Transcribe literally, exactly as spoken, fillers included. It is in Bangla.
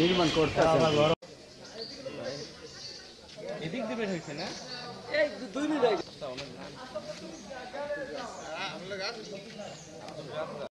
নির্মাণ করতেছে। এদিক দিয়ে বের হয়েছে না এই দুই মিনিট